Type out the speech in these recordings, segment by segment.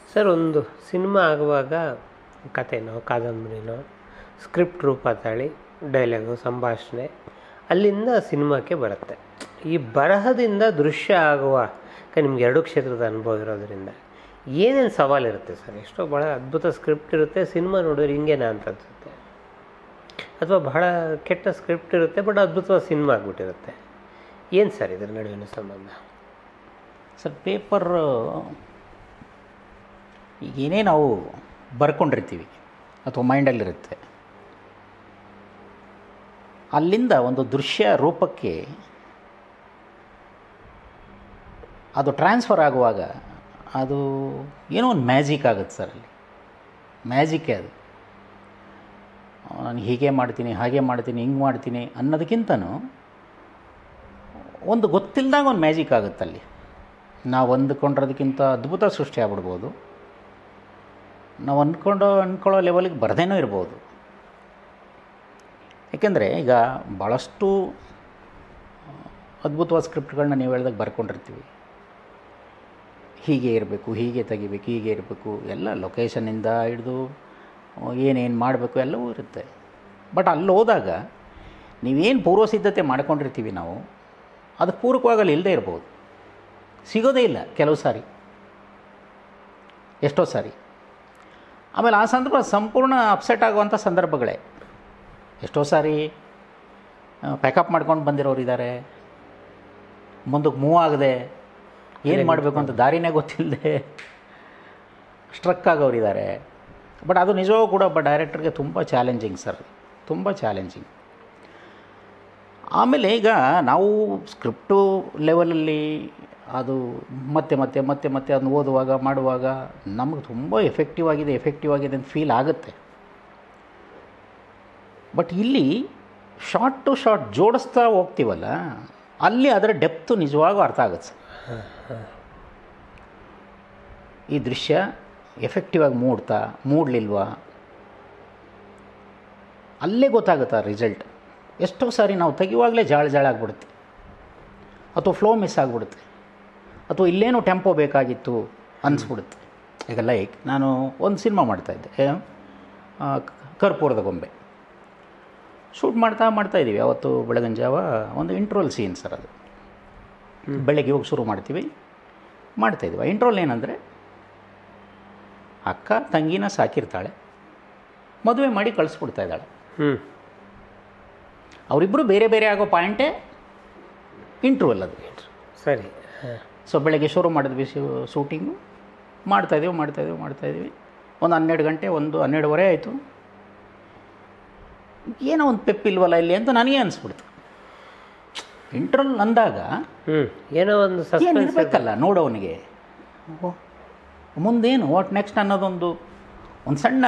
Sir, ಒಂದು cinema ಆಗುವಾಗ ಕಥೆನೋ ಕಾದಂಬರಿನೋ script ರೂಪ ತಾಳಿ ಡೈಲಾಗು ಸಂಭಾಷಣೆ ಅಲ್ಲಿಂದ ಸಿನಿಮಾಕ್ಕೆ ಬರುತ್ತೆ. ಈ ಬರಹದಿಂದ ದೃಶ್ಯ ಆಗುವ ನಿಮ್ಗೆ ಎರಡೂ ಕ್ಷೇತ್ರದ ಅನುಭವ ಇರೋದರಿಂದ ಏನೇನು ಸವಾಲಿರುತ್ತೆ ಸರ್? ಎಷ್ಟೋ ಭಾಳ ಅದ್ಭುತ ಸ್ಕ್ರಿಪ್ಟ್ ಇರುತ್ತೆ, ಸಿನಿಮಾ ನೋಡಿದ್ರೆ ಹಿಂಗೇನಾ ಅಂತ ಅನಿಸುತ್ತೆ. ಅಥವಾ ಬಹಳ ಕೆಟ್ಟ ಸ್ಕ್ರಿಪ್ಟ್ ಇರುತ್ತೆ, ಬಟ್ ಅದ್ಭುತವಾದ ಸಿನಿಮಾ ಆಗಿಬಿಟ್ಟಿರುತ್ತೆ. ಏನು ಸರ್ ಇದ್ರ ನಡುವಿನ ಸಂಬಂಧ? ಸರ್, ಪೇಪರ್ ಈಗೇನೇ ನಾವು ಬರ್ಕೊಂಡಿರ್ತೀವಿ ಅಥವಾ ಮೈಂಡಲ್ಲಿರುತ್ತೆ, ಅಲ್ಲಿಂದ ಒಂದು ದೃಶ್ಯ ರೂಪಕ್ಕೆ ಅದು ಟ್ರಾನ್ಸ್ಫರ್ ಆಗುವಾಗ ಅದು ಏನೋ ಒಂದು ಮ್ಯಾಜಿಕ್ ಆಗುತ್ತೆ ಸರ್. ಅಲ್ಲಿ ಮ್ಯಾಜಿಕ್ಕೇ ಅದು. ನಾನು ಹೀಗೆ ಮಾಡ್ತೀನಿ, ಹಾಗೆ ಮಾಡ್ತೀನಿ, ಹಿಂಗೆ ಮಾಡ್ತೀನಿ ಅನ್ನೋದಕ್ಕಿಂತನೂ ಒಂದು ಗೊತ್ತಿಲ್ಲದಾಗ ಒಂದು ಮ್ಯಾಜಿಕ್ ಆಗುತ್ತೆ ಅಲ್ಲಿ. ನಾವು ಅಂದ್ಕೊಂಡಿರೋದಕ್ಕಿಂತ ಅದ್ಭುತ ಸೃಷ್ಟಿ ಆಗ್ಬಿಡ್ಬೋದು. ನಾವು ಅಂದ್ಕೊಳ್ಳೋ ಲೆವೆಲಿಗೆ ಬರದೇನೂ ಇರ್ಬೋದು. ಏಕೆಂದರೆ ಈಗ ಭಾಳಷ್ಟು ಅದ್ಭುತವಾದ ಸ್ಕ್ರಿಪ್ಟ್ಗಳನ್ನ ನೀವು ಹೇಳ್ದಾಗ ಬರ್ಕೊಂಡಿರ್ತೀವಿ. ಹೀಗೆ ಇರಬೇಕು, ಹೀಗೆ ತೆಗಿಬೇಕು, ಹೀಗೆ ಇರಬೇಕು, ಎಲ್ಲ ಲೊಕೇಶನ್ನಿಂದ ಹಿಡಿದು ಏನೇನು ಮಾಡಬೇಕು ಎಲ್ಲವೂ ಇರುತ್ತೆ. ಬಟ್ ಅಲ್ಲಿ ಹೋದಾಗ ನೀವೇನು ಪೂರ್ವ ಸಿದ್ಧತೆ ಮಾಡ್ಕೊಂಡಿರ್ತೀವಿ ನಾವು, ಅದು ಪೂರಕವಾಗಲ್ಲಿ ಇಲ್ಲದೇ ಇರ್ಬೋದು, ಸಿಗೋದೇ ಇಲ್ಲ ಕೆಲವು ಸಾರಿ, ಎಷ್ಟೋ ಸಾರಿ. ಆಮೇಲೆ ಆ ಸಂದರ್ಭ ಸಂಪೂರ್ಣ ಅಪ್ಸೆಟ್ ಆಗುವಂಥ ಸಂದರ್ಭಗಳೇ ಎಷ್ಟೋ ಸಾರಿ. ಪ್ಯಾಕಪ್ ಮಾಡ್ಕೊಂಡು ಬಂದಿರೋರು ಇದ್ದಾರೆ, ಮುಂದಕ್ಕೆ ಮೂವ್ ಆಗದೆ ಏನು ಮಾಡಬೇಕು ಅಂತ ದಾರಿನೇ ಗೊತ್ತಿಲ್ಲದೆ ಸ್ಟ್ರಕ್ ಆಗೋರಿದ್ದಾರೆ. ಬಟ್ ಅದು ನಿಜವೂ ಕೂಡ ಒಬ್ಬ ಡೈರೆಕ್ಟರ್ಗೆ ತುಂಬ ಚಾಲೆಂಜಿಂಗ್ ಸರ್, ತುಂಬ ಚಾಲೆಂಜಿಂಗ್. ಆಮೇಲೆ ಈಗ ನಾವು ಸ್ಕ್ರಿಪ್ಟು ಲೆವೆಲಲ್ಲಿ ಅದು ಮತ್ತೆ ಮತ್ತೆ ಮತ್ತೆ ಮತ್ತೆ ಅದನ್ನು ಓದುವಾಗ ಮಾಡುವಾಗ ನಮಗೆ ತುಂಬ ಎಫೆಕ್ಟಿವ್ ಆಗಿದೆ ಅಂತ ಫೀಲ್ ಆಗುತ್ತೆ. ಬಟ್ ಇಲ್ಲಿ ಶಾರ್ಟ್ ಟು ಶಾರ್ಟ್ ಜೋಡಿಸ್ತಾ ಹೋಗ್ತೀವಲ್ಲ, ಅಲ್ಲಿ ಅದರ ಡೆಪ್ತು ನಿಜವಾಗೂ ಅರ್ಥ ಆಗುತ್ತೆ ಸರ್. ಈ ದೃಶ್ಯ ಎಫೆಕ್ಟಿವ್ ಆಗಿ ಮೂಡಲಿಲ್ವಾ ಅಲ್ಲೇ ಗೊತ್ತಾಗುತ್ತೆ ಆ ರಿಸಲ್ಟ್. ಎಷ್ಟೋ ಸಾರಿ ನಾವು ತೆಗೆಯುವಾಗಲೇ ಜಾಳಾಗ್ಬಿಡುತ್ತೆ, ಅಥವಾ ಫ್ಲೋ ಮಿಸ್ ಆಗಿಬಿಡುತ್ತೆ, ಅಥವಾ ಇಲ್ಲೇನೋ ಟೆಂಪೋ ಬೇಕಾಗಿತ್ತು ಅನಿಸ್ಬಿಡುತ್ತೆ. ಈಗ ಲೈಕ್ ನಾನು ಒಂದು ಸಿನಿಮಾ ಮಾಡ್ತಾಯಿದ್ದೆ, ಕರ್ಪೂರದ ಗೊಂಬೆ ಶೂಟ್ ಮಾಡ್ತಾಯಿದ್ದೀವಿ. ಅವತ್ತು ಬೆಳಗಿನ ಜಾವ ಒಂದು ಇಂಟ್ರೋಲ್ ಸೀನ್ ಸರ್. ಅದು ಬೆಳಗ್ಗೆ ಹೋಗಿ ಶುರು ಮಾಡ್ತಾಯಿದ್ದೀವಿ. ಆ ಇಂಟ್ರೋಲ್ ಏನಂದರೆ, ಅಕ್ಕ ತಂಗಿನ ಸಾಕಿರ್ತಾಳೆ, ಮದುವೆ ಮಾಡಿ ಕಳಿಸ್ಬಿಡ್ತಾ ಇದ್ದಾಳೆ. ಅವರಿಬ್ಬರು ಬೇರೆ ಬೇರೆ ಆಗೋ ಪಾಯಿಂಟೇ ಇಂಟ್ರೋಲ್ ಅದು. ಸರಿ. ಸೊ ಬೆಳಗ್ಗೆ ಶುರು ಮಾಡಿದ್ವಿ ಶೂಟಿಂಗು, ಮಾಡ್ತಾಯಿದ್ದೀವಿ. ಒಂದು 12 ಗಂಟೆ, 12:30 ಆಯಿತು. ಏನೋ ಒಂದು ಪೆಪ್ಪಿಲ್ವಲ್ಲ ಇಲ್ಲಿ ಅಂತ ನನಗೆ ಅನಿಸ್ಬಿಡ್ತು. ಇಂಟ್ರೋಲ್ ಅಂದಾಗ ಏನೋ ಒಂದು ಏನಿರಬೇಕಲ್ಲ ನೋಡೋವನಿಗೆ, ಮುಂದೇನು ವಾಟ್ ನೆಕ್ಸ್ಟ್ ಅನ್ನೋದೊಂದು ಸಣ್ಣ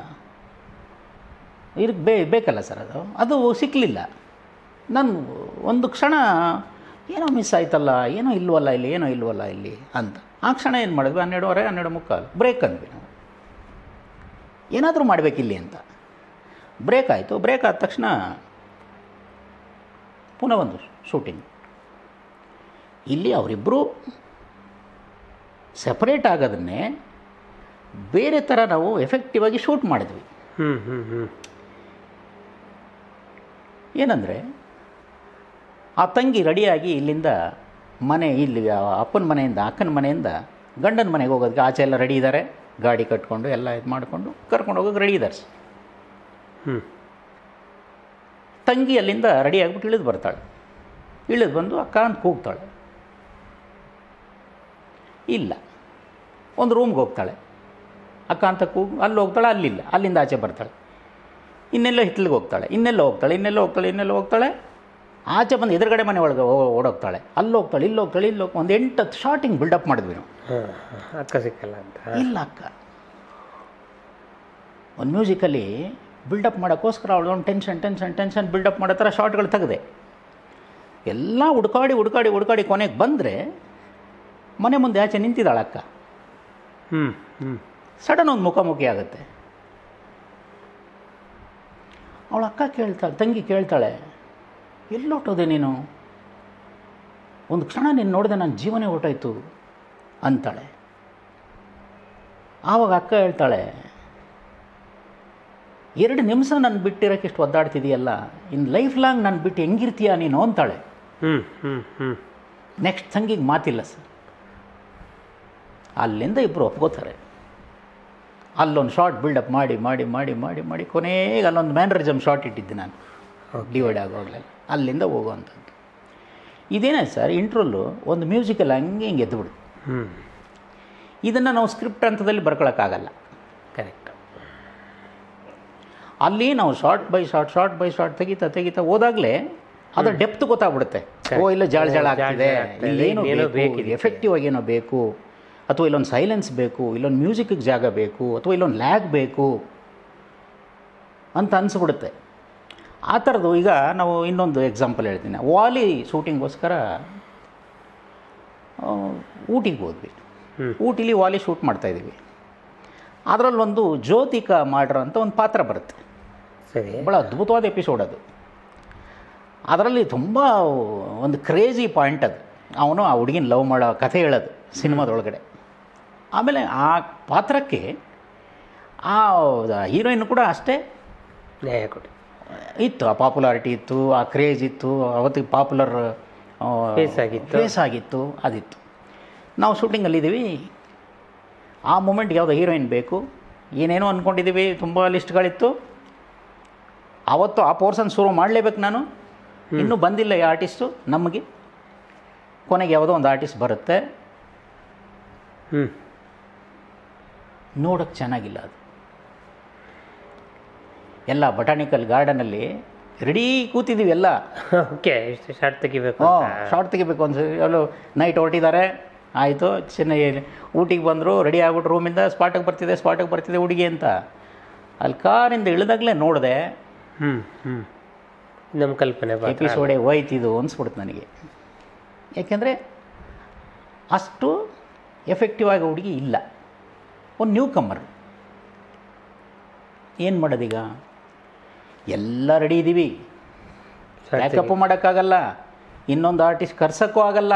ಬೇಕಲ್ಲ ಸರ್. ಅದು ಸಿಕ್ಕಲಿಲ್ಲ. ನಾನು ಒಂದು ಕ್ಷಣ ಏನೋ ಮಿಸ್ ಆಯ್ತಲ್ಲ, ಏನೋ ಇಲ್ವಲ್ಲ ಇಲ್ಲಿ ಅಂತ. ಆ ಕ್ಷಣ ಏನು ಮಾಡಿದ್ವಿ, 12:30, 12:45 ಬ್ರೇಕ್ ಅಂದ್ವಿ ನಾವು. ಏನಾದರೂ ಮಾಡಬೇಕಿಲ್ಲಿ ಅಂತ ಬ್ರೇಕ್ ಆಯಿತು. ಬ್ರೇಕ್ ಆದ ತಕ್ಷಣ ಪುನಃ ಒಂದು ಶೂಟಿಂಗ್. ಇಲ್ಲಿ ಅವರಿಬ್ಬರು ಸೆಪರೇಟ್ ಆಗೋದನ್ನೇ ಬೇರೆ ಥರ ನಾವು ಎಫೆಕ್ಟಿವ್ ಆಗಿ ಶೂಟ್ ಮಾಡಿದ್ವಿ. ಏನಂದರೆ, ಆ ತಂಗಿ ರೆಡಿಯಾಗಿ ಇಲ್ಲಿಂದ ಇಲ್ಲಿ ಅಪ್ಪನ ಮನೆಯಿಂದ ಅಕ್ಕನ ಮನೆಯಿಂದ ಗಂಡನ ಮನೆಗೆ ಹೋಗೋದಕ್ಕೆ ಆಚೆ ಎಲ್ಲ ರೆಡಿ ಇದ್ದಾರೆ, ಗಾಡಿ ಕಟ್ಕೊಂಡು ಎಲ್ಲ ಇದು ಮಾಡಿಕೊಂಡು ಕರ್ಕೊಂಡು ಹೋಗೋಕೆ ರೆಡಿ ಇದ್ದಾರೆ. ತಂಗಿ ಅಲ್ಲಿಂದ ರೆಡಿ ಆಗಿಬಿಟ್ಟು ಇಳಿದು ಬಂದು ಅಕ್ಕ ಅಂತ ಕೂಗ್ತಾಳೆ. ಇಲ್ಲ, ಒಂದು ರೂಮ್ಗೆ ಹೋಗ್ತಾಳೆ, ಅಕ್ಕ ಅಂತ ಅಲ್ಲಿ ಹೋಗ್ತಾಳೆ, ಅಲ್ಲಿಂದ ಆಚೆ ಬರ್ತಾಳೆ. ಇನ್ನೆಲ್ಲೋ ಹಿತ್ತಲಿಗೆ ಹೋಗ್ತಾಳೆ, ಇನ್ನೆಲ್ಲೋ ಹೋಗ್ತಾಳೆ. ಆಚೆ ಬಂದು ಎದುರುಗಡೆ ಮನೆ ಒಳಗೆ ಓಡೋಗ್ತಾಳೆ, ಅಲ್ಲಿ ಹೋಗ್ತಾಳೆ, ಒಂದು 8-10 ಶಾರ್ಟಿಂಗ್ ಬಿಲ್ಡಪ್ ಮಾಡಿದ್ವಿ ನಾವು. ಅಕ್ಕ ಸಿಕ್ಕಲ್ಲ ಅಂತ ಇಲ್ಲ, ಅಕ್ಕ ಒಂದು ಮ್ಯೂಸಿಕಲ್ಲಿ ಬಿಲ್ಡಪ್ ಮಾಡೋಕ್ಕೋಸ್ಕರ ಅವಳು ಒಂದು ಟೆನ್ಷನ್ ಬಿಲ್ಡಪ್ ಮಾಡೋ ಥರ ಶಾರ್ಟ್ಗಳು ತೆಗೆದೆ. ಎಲ್ಲ ಹುಡ್ಕಾಡಿ ಕೊನೆಗೆ ಬಂದರೆ ಮನೆ ಮುಂದೆ ಆಚೆ ನಿಂತಿದ್ದಾಳೆ ಅಕ್ಕ. ಸಡನ್ ಒಂದು ಮುಖಾಮುಖಿ ಆಗುತ್ತೆ. ಅವಳ ತಂಗಿ ಕೇಳ್ತಾಳೆ, ಎಲ್ಲೋಟೋದೆ ನೀನು? ಒಂದು ಕ್ಷಣ ನೀನು ನೋಡಿದೆ, ನನ್ನ ಜೀವನೇ ಹೊರಟಾಯ್ತು ಅಂತಾಳೆ. ಆವಾಗ ಅಕ್ಕ ಹೇಳ್ತಾಳೆ, 2 ನಿಮಿಷ ನಾನು ಬಿಟ್ಟಿರೋಕ್ಕೆ ಇಷ್ಟು ಒದ್ದಾಡ್ತಿದೆಯಲ್ಲ, ಇನ್ನು ಲೈಫ್ ಲಾಂಗ್ ನಾನು ಬಿಟ್ಟು ಹೆಂಗಿರ್ತೀಯ ನೀನು ಅಂತಾಳೆ. ನೆಕ್ಸ್ಟ್ ತಂಗಿಗೆ ಮಾತಿಲ್ಲ ಸರ್. ಅಲ್ಲಿಂದ ಇಬ್ಬರು ಒಪ್ಕೋತಾರೆ. ಅಲ್ಲೊಂದು ಶಾರ್ಟ್ ಬಿಲ್ಡಪ್ ಮಾಡಿ ಮಾಡಿ ಮಾಡಿ ಮಾಡಿ ಮಾಡಿ ಕೊನೆಗೆ ಅಲ್ಲೊಂದು ಮ್ಯಾನರಿಸಮ್ ಶಾರ್ಟ್ ಇಟ್ಟಿದ್ದೆ ನಾನು, ಡಿವೈಡ್ ಆಗೋಗ್ಲಿಲ್ಲ. ಅಲ್ಲಿಂದ ಹೋಗುವಂಥದ್ದು. ಇದೇನಾಯ್ತು ಸರ್, ಇಂಟ್ರೋಲು ಒಂದು ಮ್ಯೂಸಿಕಲ್ ಹಂಗೆ ಹಿಂಗೆ ಎದ್ದುಬಿಡು. ಇದನ್ನು ನಾವು ಸ್ಕ್ರಿಪ್ಟ್ ಹಂತದಲ್ಲಿ ಬರ್ಕೊಳಕ್ಕಾಗಲ್ಲ. ಕರೆಕ್ಟ್. ಅಲ್ಲಿ ನಾವು ಶಾರ್ಟ್ ಬೈ ಶಾರ್ಟ್ ತೆಗಿತಾ ಹೋದಾಗಲೇ ಅದರ ಡೆಪ್ತ್ ಗೊತ್ತಾಗ್ಬಿಡುತ್ತೆ. ಇಲ್ಲ ಜಾಳ ಆಗ್ತಿದೆ, ಇಲ್ಲೇನೋ ಬೇಕು, ಎಫೆಕ್ಟಿವ್ ಆಗಿ ಏನೋ ಬೇಕು, ಅಥವಾ ಇಲ್ಲೊಂದು ಸೈಲೆನ್ಸ್ ಬೇಕು, ಇಲ್ಲೊಂದು ಮ್ಯೂಸಿಕ್ಗೆ ಜಾಗ ಬೇಕು, ಅಥವಾ ಇಲ್ಲೊಂದು ಲ್ಯಾಗ್ ಬೇಕು ಅಂತ ಅನಿಸ್ಬಿಡುತ್ತೆ. ಆ ಥರದ್ದು. ಈಗ ನಾವು ಇನ್ನೊಂದು ಎಕ್ಸಾಂಪಲ್ ಹೇಳ್ತೀನಿ. ವಾಲಿ ಶೂಟಿಂಗೋಸ್ಕರ ಊಟಿಗೆ ಹೋದ್ವಿ. ಊಟಿಲಿ ವಾಲಿ ಶೂಟ್ ಮಾಡ್ತಾಯಿದ್ದೀವಿ. ಅದರಲ್ಲೊಂದು ಜ್ಯೋತಿಕಾ ಮಾಡ್ರ್ ಅಂತ ಒಂದು ಪಾತ್ರ ಬರುತ್ತೆ. ಸರಿ. ಭಾಳ ಅದ್ಭುತವಾದ ಎಪಿಸೋಡ್ ಅದು. ಅದರಲ್ಲಿ ತುಂಬ ಒಂದು ಕ್ರೇಜಿ ಪಾಯಿಂಟ್ ಅದು. ಅವನು ಆ ಹುಡುಗಿನ ಲವ್ ಮಾಡೋ ಕಥೆ ಹೇಳೋದು ಸಿನಿಮಾದೊಳಗಡೆ. ಆಮೇಲೆ ಆ ಪಾತ್ರಕ್ಕೆ ಆ ಹೀರೋಯಿನ್ ಕೂಡ ಅಷ್ಟೇ ನ್ಯಾಯ ಕೊಡಿ ಇತ್ತು. ಆ ಪಾಪ್ಯುಲಾರಿಟಿ ಇತ್ತು, ಆ ಕ್ರೇಜ್ ಇತ್ತು, ಅವತ್ತಿಗೆ ಪಾಪ್ಯುಲರ್ ಫೇಸ್ ಆಗಿತ್ತು, ಅದಿತ್ತು. ನಾವು ಶೂಟಿಂಗಲ್ಲಿದ್ದೀವಿ. ಆ ಮೂಮೆಂಟ್ಗೆ ಯಾವುದೋ ಹೀರೋಯಿನ್ ಬೇಕು, ಏನೇನೋ ಅಂದ್ಕೊಂಡಿದ್ದೀವಿ, ತುಂಬ ಲಿಸ್ಟ್ಗಳಿತ್ತು. ಆವತ್ತು ಆ ಪೋರ್ಷನ್ ಶುರು ಮಾಡಲೇಬೇಕು ನಾನು. ಇನ್ನೂ ಬಂದಿಲ್ಲ ಈ ಆರ್ಟಿಸ್ಟು ನಮಗೆ. ಕೊನೆಗೆ ಯಾವುದೋ ಒಂದು ಆರ್ಟಿಸ್ಟ್ ಬರುತ್ತೆ. ನೋಡೋಕ್ಕೆ ಚೆನ್ನಾಗಿಲ್ಲ ಅದು. ಎಲ್ಲ ಬಟಾನಿಕಲ್ ಗಾರ್ಡನಲ್ಲಿ ರೆಡಿ ಕೂತಿದ್ದೀವಿ ಎಲ್ಲ. ಓಕೆ, ಇಷ್ಟು ಶಾರ್ಟ್ ತೆಗಿಬೇಕು, ಶಾರ್ಟ್ ತೆಗಿಬೇಕು ಅನ್ಸುತ್ತೆ. ಎಲ್ಲೋ ನೈಟ್ ಹೊರಟಿದ್ದಾರೆ, ಆಯಿತು. ಚೆನ್ನೈ ಊಟಿಗೆ ಬಂದರು, ರೆಡಿ ಆಗ್ಬಿಟ್ಟು ರೂಮಿಂದ ಸ್ಪಾಟಿಗೆ ಬರ್ತಿದೆ ಹುಡುಗಿ ಅಂತ. ಅಲ್ಲಿ ಕಾರಿಂದ ಇಳಿದಾಗಲೇ ನೋಡಿದೆ. ನಮ್ಮ ಕಲ್ಪನೆ ಎಪಿಸೋಡೇ ಹೋಯ್ತಿದ್ದು ಅನಿಸ್ಬಿಡುತ್ತೆ ನನಗೆ. ಯಾಕೆಂದರೆ ಅಷ್ಟು ಎಫೆಕ್ಟಿವ್ ಆಗಿ ಹುಡುಗಿ ಇಲ್ಲ. ಒಂದು ನ್ಯೂ ಕಮ್ಮರ್. ಏನು ಮಾಡೋದೀಗ? ಎಲ್ಲ ರೆಡಿ ಇದ್ದೀವಿ, ಬ್ಯಾಕಪ್ ಮಾಡೋಕ್ಕಾಗಲ್ಲ, ಇನ್ನೊಂದು ಆರ್ಟಿಸ್ಟ್ ಕರ್ಸೋಕ್ಕೂ ಆಗಲ್ಲ.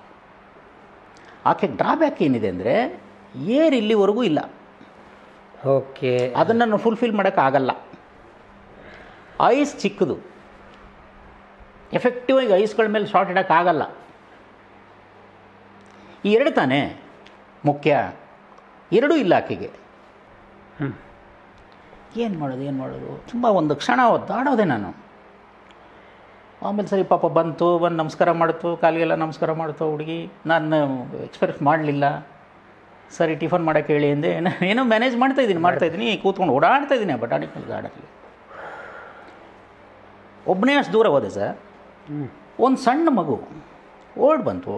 ಆಕೆ ಡ್ರಾಬ್ಯಾಕ್ ಏನಿದೆ ಅಂದರೆ ಇಲ್ಲಿವರೆಗೂ ಇಲ್ಲ. ಓಕೆ, ಅದನ್ನು ನಾನು ಫುಲ್ಫಿಲ್ ಮಾಡೋಕ್ಕಾಗಲ್ಲ. ಐಸ್ ಚಿಕ್ಕದು, ಎಫೆಕ್ಟಿವ್ ಆಗಿ ಐಸ್ಗಳ ಮೇಲೆ ಶಾರ್ಟ್ ಇಡೋಕ್ಕಾಗಲ್ಲ. ಈ 2 ತಾನೇ ಮುಖ್ಯ. 2 ಇಲ್ಲ ಆಕೆಗೆ. ಏನು ಮಾಡೋದು ತುಂಬ ಒಂದು ಕ್ಷಣ ಒದ್ದಾಡೋದೆ ನಾನು. ಆಮೇಲೆ ಸರಿ ಪಾಪ ಬಂದು ನಮಸ್ಕಾರ ಮಾಡ್ತು, ಕಾಲಿಗೆಲ್ಲ ನಮಸ್ಕಾರ ಮಾಡ್ತು ಹುಡುಗಿ. ನಾನು ಎಕ್ಸ್ಪೆಕ್ಟ್ ಮಾಡಲಿಲ್ಲ. ಸರಿ ಟಿಫನ್ ಮಾಡೋಕ್ಕೆ ಹೇಳಿ ಅಂದೆ. ಏನೋ ಮ್ಯಾನೇಜ್ ಮಾಡ್ತಾಯಿದ್ದೀನಿ, ಕೂತ್ಕೊಂಡು ಓಡಾಡ್ತಾಯಿದ್ದೀನಿ ಬಟಾನಿಕಲ್ ಗಾರ್ಡನಲ್ಲಿ. ಒಬ್ಬನೇ ಅಷ್ಟು ದೂರ ಹೋದೆ ಸರ್. ಒಂದು ಸಣ್ಣ ಮಗು ಓಡ್ ಬಂತು.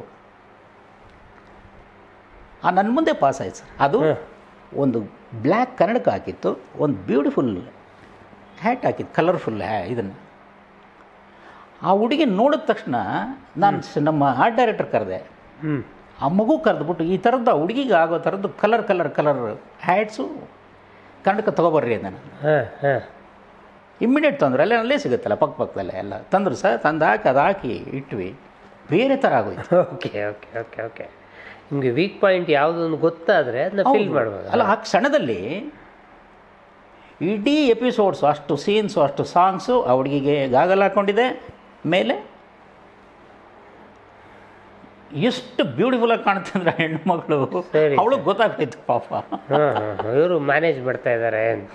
ನನ್ನ ಮುಂದೆ ಪಾಸ್ ಆಯ್ತು ಸರ್. ಅದು ಒಂದು ಬ್ಲ್ಯಾಕ್ ಕನ್ನಡಕ ಹಾಕಿತ್ತು, ಒಂದು ಬ್ಯೂಟಿಫುಲ್ ಹ್ಯಾಟ್ ಹಾಕಿತ್ತು, ಕಲರ್ಫುಲ್ ಇದನ್ನು. ಆ ಹುಡುಗಿ ನೋಡಿದ ತಕ್ಷಣ ನಾನು ನಮ್ಮ ಆರ್ಟ್ ಡೈರೆಕ್ಟರ್ ಕರೆದೆ. ಆ ಮಗು ಕರೆದ್ಬಿಟ್ಟು ಈ ಥರದ್ದು ಹುಡುಗಿಗೆ ಆಗೋ ಥರದ್ದು ಕಲರ್ ಹ್ಯಾಟ್ಸು ಕನ್ನಡಕ ತೊಗೊಬರ್ರಿ ಅಂತ ನಾನು ಇಮ್ಮಿಡಿಯೇಟ್ ತಂದರು. ಅಲ್ಲೇ ಸಿಗುತ್ತಲ್ಲ ಪಕ್ಕದಲ್ಲೇ ಎಲ್ಲ ತಂದರು ಸರ್. ತಂದು ಹಾಕಿ ಅದು ಹಾಕಿ ಇಟ್ವಿ. ಬೇರೆ ಥರ ಆಗೋಯ್ತು. ಓಕೆ. ನಿಮಗೆ ವೀಕ್ ಪಾಯಿಂಟ್ ಯಾವುದೊಂದು ಗೊತ್ತಾದರೆ ಅದನ್ನ ಫಿಲ್ ಮಾಡ್ಬೋದು. ಅಲ್ಲ, ಆ ಕ್ಷಣದಲ್ಲಿ ಇಡೀ ಎಪಿಸೋಡ್ಸು, ಅಷ್ಟು ಸೀನ್ಸು, ಅಷ್ಟು ಸಾಂಗ್ಸು ಆ ಹುಡುಗಿಗೆ ಗಾಗಲ್ ಹಾಕ್ಕೊಂಡಿದೆ ಮೇಲೆ. ಎಷ್ಟು ಬ್ಯೂಟಿಫುಲ್ ಆಗಿ ಕಾಣುತ್ತೆ ಅಂದರೆ ಹೆಣ್ಣು ಮಗಳು, ಅವಳಿಗೆ ಗೊತ್ತಾಗ್ತಾಯಿತ್ತು ಪಾಪ. ಇವರು ಮ್ಯಾನೇಜ್ ಮಾಡ್ತಾ ಇದ್ದಾರೆ ಅಂತ.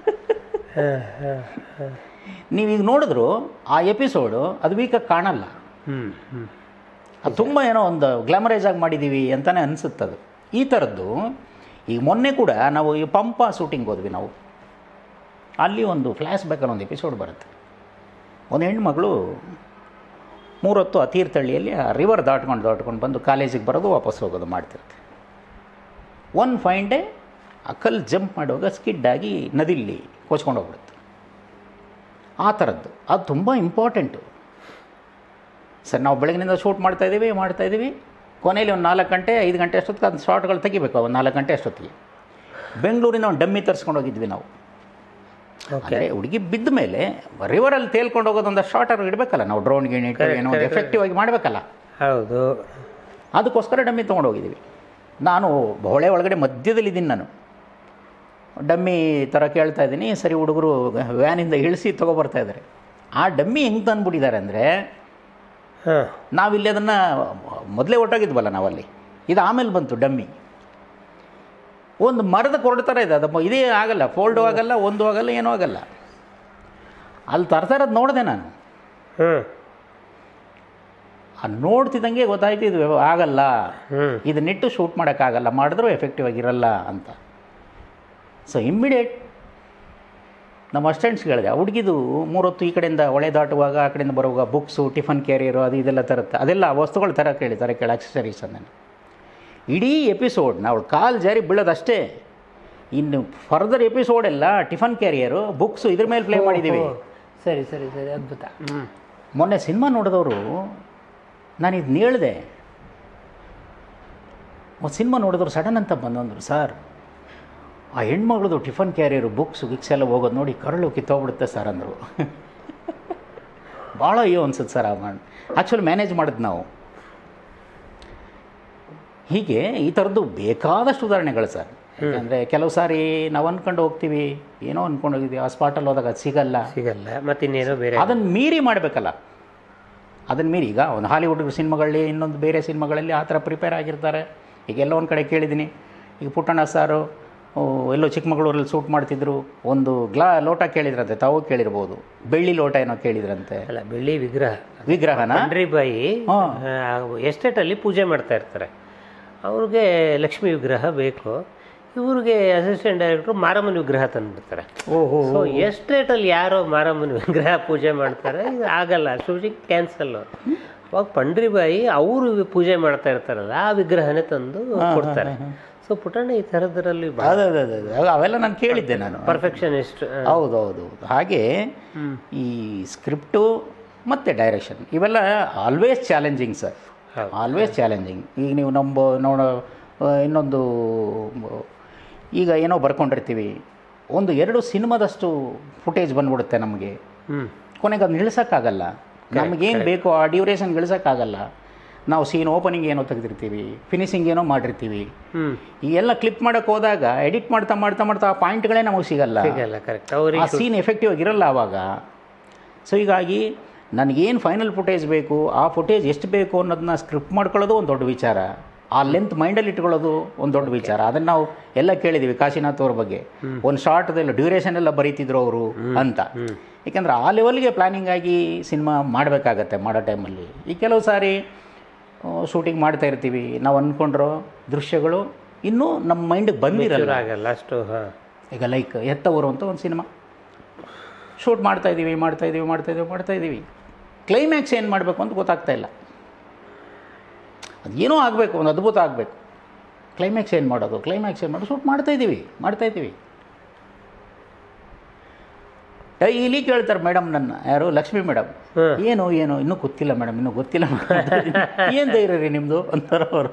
ನೀವೀಗ ನೋಡಿದ್ರು ಆ ಎಪಿಸೋಡು ಅದು ವೀಕಾಗಿ ಕಾಣಲ್ಲ. ಅದು ತುಂಬ ಏನೋ ಒಂದು ಗ್ಲಾಮರೈಸ್ ಆಗಿ ಮಾಡಿದ್ದೀವಿ ಅಂತಲೇ ಅನಿಸುತ್ತದು. ಈ ಥರದ್ದು ಈಗ ಮೊನ್ನೆ ಕೂಡ ನಾವು ಈ ಪಂಪ ಶೂಟಿಂಗ್ ಹೋದ್ವಿ ನಾವು. ಅಲ್ಲಿ ಒಂದು ಫ್ಲ್ಯಾಶ್ ಬ್ಯಾಕಲ್ಲಿ ಒಂದು ಎಪಿಸೋಡ್ ಬರುತ್ತೆ. ಒಂದು ಹೆಣ್ಮಗಳು 3 ಹೊತ್ತು ಆ ತೀರ್ಥಹಳ್ಳಿಯಲ್ಲಿ ಆ ರಿವರ್ ದಾಟ್ಕೊಂಡು ಬಂದು ಕಾಲೇಜಿಗೆ ಬರೋದು ವಾಪಸ್ ಹೋಗೋದು ಮಾಡ್ತಿರುತ್ತೆ. ಒನ್ ಫೈನ್ ಡೇ ಆ ಕಲ್ಲು ಜಂಪ್ ಮಾಡುವಾಗ ಸ್ಕಿಡ್ ಆಗಿ ನದಿಲಿ ಕೊಚ್ಕೊಂಡು ಹೋಗ್ಬಿಡುತ್ತೆ. ಆ ಥರದ್ದು ಅದು ತುಂಬ ಇಂಪಾರ್ಟೆಂಟು. ಸರ್ ನಾವು ಬೆಳಗಿನಿಂದ ಶೂಟ್ ಮಾಡ್ತಾಯಿದ್ದೀವಿ. ಕೊನೆಯಲ್ಲಿ ಒಂದು 4 ಗಂಟೆ 5 ಗಂಟೆ ಅಷ್ಟೊತ್ತಿಗೆ ಅದು ಶಾರ್ಟ್ಗಳು ತೆಗಿಬೇಕು. ಒಂದು 4 ಗಂಟೆ ಅಷ್ಟೊತ್ತಿಗೆ ಬೆಂಗಳೂರಿಂದ ಒಂದು ಡಮ್ಮಿ ತರಿಸ್ಕೊಂಡು ಹೋಗಿದ್ವಿ ನಾವು. ಅಂದರೆ ಹುಡುಗಿ ಬಿದ್ದ ಮೇಲೆ ರಿವರಲ್ಲಿ ತೇಲ್ಕೊಂಡು ಹೋಗೋದು ಒಂದು ಶಾರ್ಟರ್ ಇಡಬೇಕಲ್ಲ ನಾವು. ಡ್ರೋನ್ ಗೀಣ್ ಇಟ್ಟು ಏನೋ ಒಂದು ಎಫೆಕ್ಟಿವ್ ಆಗಿ ಮಾಡಬೇಕಲ್ಲ. ಹೌದು, ಅದಕ್ಕೋಸ್ಕರ ಡಮ್ಮಿ ತೊಗೊಂಡು ಹೋಗಿದ್ದೀವಿ. ನಾನು ಹೊಳೆ ಒಳಗಡೆ ಮಧ್ಯದಲ್ಲಿದ್ದೀನಿ ನಾನು. ಡಮ್ಮಿ ಥರ ಕೇಳ್ತಾ ಇದ್ದೀನಿ. ಸರಿ, ಹುಡುಗರು ವ್ಯಾನಿಂದ ಇಳಿಸಿ ತೊಗೊಬರ್ತಾ ಇದ್ದಾರೆ. ಆ ಡಮ್ಮಿ ಹೆಂಗೆ ತಂದುಬಿಟ್ಟಿದ್ದಾರೆ ಅಂದರೆ, ನಾವಿಲ್ಲಿ ಅದನ್ನು ಮೊದಲೇ ಹೊಟ್ಟೋಗಿದ್ವಲ್ಲ ನಾವಲ್ಲಿ, ಇದು ಆಮೇಲೆ ಬಂತು ಡಮ್ಮಿ. ಒಂದು ಮರದ ಕೊರಡು ಥರ ಇದೆ ಅದು, ಇದೇ ಆಗಲ್ಲ, ಫೋಲ್ಡು ಆಗಲ್ಲ, ಒಂದು ಆಗಲ್ಲ, ಏನೂ ಆಗಲ್ಲ. ಅಲ್ಲಿ ತರ್ತಾ ಇರೋದು ನೋಡಿದೆ ನಾನು. ನೋಡ್ತಿದ್ದಂಗೆ ಗೊತ್ತಾಯ್ತು ಇದು ಆಗಲ್ಲ, ಇದನ್ನಿಟ್ಟು ಶೂಟ್ ಮಾಡೋಕ್ಕಾಗಲ್ಲ, ಮಾಡಿದ್ರೂ ಎಫೆಕ್ಟಿವ್ ಆಗಿರಲ್ಲ ಅಂತ. ಸೊ ಇಮ್ಮಿಡಿಯೇಟ್ ನಮ್ಮ ಅಸ್ಟೆಂಟ್ಸ್ಗೆ ಹೇಳಿದೆ, ಹುಡುಗಿದು 3 ಹೊತ್ತು ಈ ಕಡೆಯಿಂದ ಹೊಳೆ ದಾಟುವಾಗ ಆ ಕಡೆಯಿಂದ ಬರುವಾಗ ಬುಕ್ಸು, ಟಿಫನ್ ಕ್ಯಾರಿಯರು, ಅದು ಇದೆಲ್ಲ ತರುತ್ತೆ, ಅದೆಲ್ಲ ವಸ್ತುಗಳು ತರ ಕೇಳಿ ಆಕ್ಸೆಸರೀಸ್ ಅಂದೇನು. ಇಡೀ ಎಪಿಸೋಡ್ ನಾವು ಕಾಲು ಜಾರಿ ಬೀಳೋದಷ್ಟೇ. ಇನ್ನು ಫರ್ದರ್ ಎಪಿಸೋಡೆಲ್ಲ ಟಿಫನ್ ಕ್ಯಾರಿಯರು, ಬುಕ್ಸು ಇದ್ರ ಮೇಲೆ ಪ್ಲೇ ಮಾಡಿದ್ದೀವಿ. ಸರಿ ಸರಿ ಸರಿ, ಅದ್ಭುತ. ಮೊನ್ನೆ ಸಿನಿಮಾ ನೋಡಿದವರು ನಾನು ಇದನ್ನ ಹೇಳಿದೆ, ಒಂದು ಸಿನಿಮಾ ನೋಡಿದವರು ಸಡನ್ ಅಂತ ಬಂದಂದರು, ಸರ್ ಆ ಹೆಣ್ಮಗಳದು ಟಿಫನ್ ಕ್ಯಾರಿಯರು, ಬುಕ್ಸು ಗಿಕ್ಸ್ ಎಲ್ಲ ಹೋಗೋದು ನೋಡಿ ಕರಳು ಕಿತ್ತೋಗ್ಬಿಡುತ್ತೆ ಸರ್ ಅಂದರು. ಭಾಳ ಅಯ್ಯೋ ಅನ್ಸುತ್ತೆ ಸರ್. ಆ್ಯಕ್ಚುಲಿ ಮ್ಯಾನೇಜ್ ಮಾಡಿದ್ದು ನಾವು. ಹೀಗೆ ಈ ಥರದ್ದು ಬೇಕಾದಷ್ಟು ಉದಾಹರಣೆಗಳು ಸರ್. ಯಾಕಂದರೆ ಕೆಲವು ಸಾರಿ ನಾವು ಅಂದ್ಕೊಂಡು ಹೋಗ್ತೀವಿ, ಏನೋ ಅಂದ್ಕೊಂಡು ಹೋಗಿದ್ದೀವಿ, ಆ ಸ್ಪಾಟಲ್ಲಿ ಹೋದಾಗ ಅದು ಸಿಗಲ್ಲ, ಮತ್ತು ಇನ್ನೇನೋ ಬೇರೆ, ಅದನ್ನು ಮೀರಿ ಮಾಡಬೇಕಲ್ಲ. ಅದನ್ನು ಮೀರಿ ಈಗ ಒಂದು ಹಾಲಿವುಡ್ ಸಿನಿಮಾಗಳಲ್ಲಿ, ಇನ್ನೊಂದು ಬೇರೆ ಸಿನಿಮಾಗಳಲ್ಲಿ ಆ ಥರ ಪ್ರಿಪೇರ್ ಆಗಿರ್ತಾರೆ. ಈಗ ಎಲ್ಲೋ ಒಂದು ಕಡೆ ಕೇಳಿದ್ದೀನಿ, ಈಗ ಪುಟ್ಟಣ್ಣ ಸಾರು ಎಲ್ಲೋ ಚಿಕ್ಕಮಗಳೂರಲ್ಲಿ ಶೂಟ್ ಮಾಡ್ತಿದ್ರು, ಒಂದು ಲೋಟ ಕೇಳಿದ್ರಂತೆ, ತಾವು ಕೇಳಿರ್ಬೋದು, ಬೆಳ್ಳಿ ಲೋಟ ಏನೋ ಕೇಳಿದ್ರಂತೆ. ಅಲ್ಲ, ಬೆಳ್ಳಿ ವಿಗ್ರಹನ ಬಾಯಿ ಎಸ್ಟೇಟಲ್ಲಿ ಪೂಜೆ ಮಾಡ್ತಾ ಇರ್ತಾರೆ. ಅವ್ರಿಗೆ ಲಕ್ಷ್ಮೀ ವಿಗ್ರಹ ಬೇಕು, ಇವ್ರಿಗೆ ಅಸಿಸ್ಟೆಂಟ್ ಡೈರೆಕ್ಟ್ರು ಮಾರಮ್ಮನ ವಿಗ್ರಹ ತಂದುಬಿಡ್ತಾರೆ. ಓಹೋ, ಸೊ ಎಸ್ಟೇಟಲ್ಲಿ ಯಾರೋ ಮಾರಮ್ಮನ ವಿಗ್ರಹ ಪೂಜೆ ಮಾಡ್ತಾರೆ, ಇದು ಆಗಲ್ಲ, ಶೂಟಿಂಗ್ ಕ್ಯಾನ್ಸಲ್ಲು. ಅವಾಗ ಪಂಡ್ರಿಬಾಯಿ ಅವರು ಪೂಜೆ ಮಾಡ್ತಾ ಇರ್ತಾರಲ್ಲ, ಆ ವಿಗ್ರಹನೇ ತಂದು ಕೊಡ್ತಾರೆ. ಸೊ ಪುಟ್ಟಣ್ಣ ಈ ಥರದ್ರಲ್ಲಿ ಅವೆಲ್ಲ ನಾನು ಕೇಳಿದ್ದೆ, ನಾನು ಪರ್ಫೆಕ್ಷನಿಸ್ಟ್. ಹೌದೌದು. ಹಾಗೆ ಈ ಸ್ಕ್ರಿಪ್ಟು ಮತ್ತು ಡೈರೆಕ್ಷನ್ ಇವೆಲ್ಲ always challenging sir, always challenging. ಈಗ ನೀವು ಇನ್ನೊಂದು ಈಗ ಏನೋ ಬರ್ಕೊಂಡಿರ್ತೀವಿ, 1-2 ಸಿನಿಮಾದಷ್ಟು ಫುಟೇಜ್ ಬಂದ್ಬಿಡುತ್ತೆ ನಮಗೆ. ಕೊನೆಗೆ ಅದನ್ನ ಇಳಿಸೋಕ್ಕಾಗಲ್ಲ, ನಮಗೇನು ಬೇಕೋ ಆ ಡ್ಯೂರೇಷನ್ ಇಳಿಸೋಕ್ಕಾಗಲ್ಲ. ನಾವು ಸೀನ್ ಓಪನಿಂಗ್ ಏನೋ ತೆಗೆದಿರ್ತೀವಿ, ಫಿನಿಶಿಂಗ್ ಏನೋ ಮಾಡಿರ್ತೀವಿ. ಈ ಎಲ್ಲ ಕ್ಲಿಪ್ ಮಾಡೋಕ್ಕೆ ಹೋದಾಗ ಎಡಿಟ್ ಮಾಡ್ತಾ ಮಾಡ್ತಾ ಮಾಡ್ತಾ ಆ ಪಾಯಿಂಟ್ಗಳೇ ನಮಗೆ ಸಿಗಲ್ಲ. ಕರೆಕ್ಟ್, ಆ ಸೀನ್ ಎಫೆಕ್ಟಿವ್ ಆಗಿರಲ್ಲ ಆವಾಗ. ಸೊ ಹೀಗಾಗಿ ನನಗೇನು ಫೈನಲ್ ಫುಟೇಜ್ ಬೇಕು, ಆ ಫುಟೇಜ್ ಎಷ್ಟು ಬೇಕು ಅನ್ನೋದನ್ನ ಸ್ಕ್ರಿಪ್ಟ್ ಮಾಡ್ಕೊಳ್ಳೋದು ಒಂದು ದೊಡ್ಡ ವಿಚಾರ, ಆ ಲೆಂತ್ ಮೈಂಡಲ್ಲಿ ಇಟ್ಕೊಳ್ಳೋದು ಒಂದು ದೊಡ್ಡ ವಿಚಾರ. ಅದನ್ನು ನಾವು ಎಲ್ಲ ಕೇಳಿದ್ದೀವಿ ಕಾಶಿನಾಥ್ ಅವ್ರ ಬಗ್ಗೆ, ಒಂದು ಶಾರ್ಟ್ದೆಲ್ಲ ಡ್ಯೂರೇಷನ್ ಎಲ್ಲ ಬರೀತಿದ್ರು ಅವರು ಅಂತ. ಏಕೆಂದರೆ ಆ ಲೆವೆಲ್ಗೆ ಪ್ಲ್ಯಾನಿಂಗ್ ಆಗಿ ಸಿನಿಮಾ ಮಾಡಬೇಕಾಗತ್ತೆ ಮಾಡೋ ಟೈಮಲ್ಲಿ. ಈ ಕೆಲವು ಸಾರಿ ಶೂಟಿಂಗ್ ಮಾಡ್ತಾ ಇರ್ತೀವಿ, ನಾವು ಅಂದ್ಕೊಂಡಿರೋ ದೃಶ್ಯಗಳು ಇನ್ನೂ ನಮ್ಮ ಮೈಂಡಿಗೆ ಬಂದಿರಲ್ಲ ಅಷ್ಟು. ಈಗ ಲೈಕ್ ಎತ್ತವರು ಅಂತ ಒಂದು ಸಿನಿಮಾ ಶೂಟ್ ಮಾಡ್ತಾಯಿದ್ದೀವಿ, ಕ್ಲೈಮ್ಯಾಕ್ಸ್ ಏನು ಮಾಡಬೇಕು ಅಂತ ಗೊತ್ತಾಗ್ತಾ ಇಲ್ಲ. ಅದೇನೋ ಆಗಬೇಕು, ಒಂದು ಅದ್ಭುತ ಆಗಬೇಕು, ಕ್ಲೈಮ್ಯಾಕ್ಸ್ ಏನು ಮಾಡೋದು ಶೂಟ್ ಮಾಡ್ತಾಯಿದ್ದೀವಿ. ಡೈಲಿ ಕೇಳ್ತಾರೆ ಮೇಡಮ್, ನನ್ನ ಯಾರು ಲಕ್ಷ್ಮಿ ಮೇಡಮ್, ಏನು ಇನ್ನೂ ಗೊತ್ತಿಲ್ಲ ಮೇಡಮ್, ಏನು ಧೈರ್ಯ ರೀ ನಿಮ್ಮದು ಅಂತಾರೆ ಅವರು.